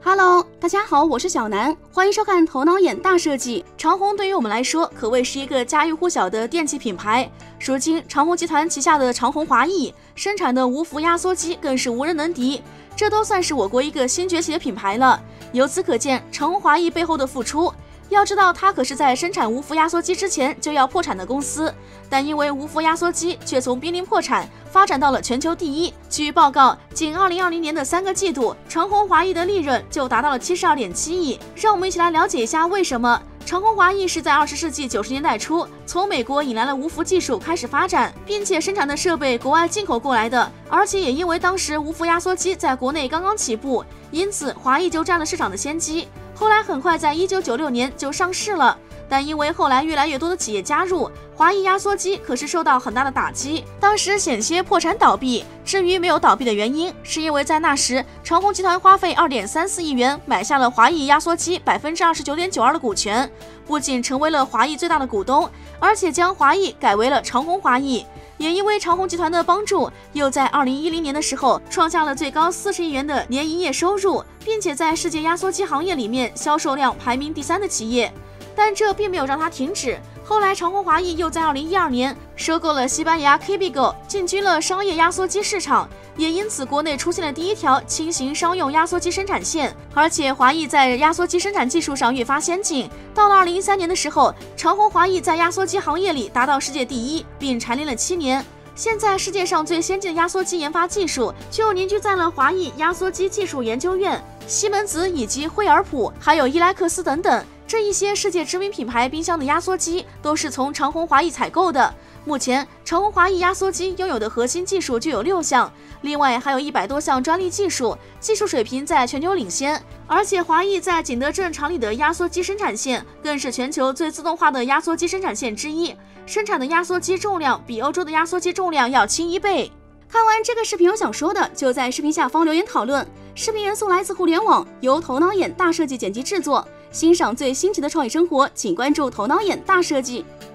Hello， 大家好，我是小南，欢迎收看头脑眼大设计。长虹对于我们来说可谓是一个家喻户晓的电器品牌。如今，长虹集团旗下的长虹华谊生产的无氟压缩机更是无人能敌，这都算是我国一个新崛起的品牌了。由此可见，长虹华谊背后的付出。要知道，它可是在生产无氟压缩机之前就要破产的公司，但因为无氟压缩机却从濒临破产发展到了全球第一。据报告，仅2020年的3个季度，长虹华谊的利润就达到了72.7亿。让我们一起来了解一下为什么。长虹华谊是在20世纪90年代初从美国引来了无氟技术开始发展，并且生产的设备国外进口过来的，而且也因为当时无氟压缩机在国内刚刚起步，因此华谊就占了市场的先机。后来很快在1996年就上市了，但因为后来越来越多的企业加入，华谊压缩机可是受到很大的打击，当时险些破产倒闭。至于没有倒闭的原因，是因为在那时长虹集团花费2.34亿元买下了华谊压缩机29.92%的股权，不仅成为了华谊最大的股东，而且将华谊改为了长虹华谊。也因为长虹集团的帮助，又在2010年的时候创下了最高40亿元的年营业收入，并且在世界压缩机行业里面销售量排名第3的企业。但这并没有让它停止，后来长虹华谊又在2012年收购了西班牙 KBGO， 进军了商业压缩机市场，也因此国内出现了第一条轻型商用压缩机生产线。而且华谊在压缩机生产技术上越发先进，到了2013年的时候，长虹华谊在压缩机行业里达到世界第一，并蝉联了7年。现在世界上最先进的压缩机研发技术就凝聚在了华谊压缩机技术研究院、西门子以及惠而浦，还有伊莱克斯等等。这一些世界知名品牌冰箱的压缩机都是从长虹华谊采购的。目前，长虹华谊压缩机拥有的核心技术就有6项，另外还有100多项专利技术，技术水平在全球领先。而且，华谊在景德镇厂里的压缩机生产线更是全球最自动化的压缩机生产线之一，生产的压缩机重量比欧洲的压缩机重量要轻1倍。看完这个视频有想说的，就在视频下方留言讨论。视频元素来自互联网，由头脑眼大设计剪辑制作。欣赏最新奇的创意生活，请关注头脑眼大设计。